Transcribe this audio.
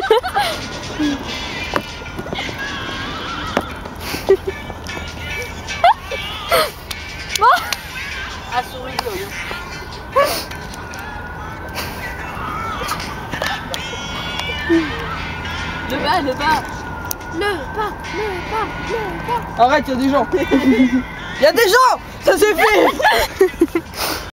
Bon. Ah, souris, le bas, le bas. Le pas. Arrête, il y a des gens. Il y a des gens. Ça suffit.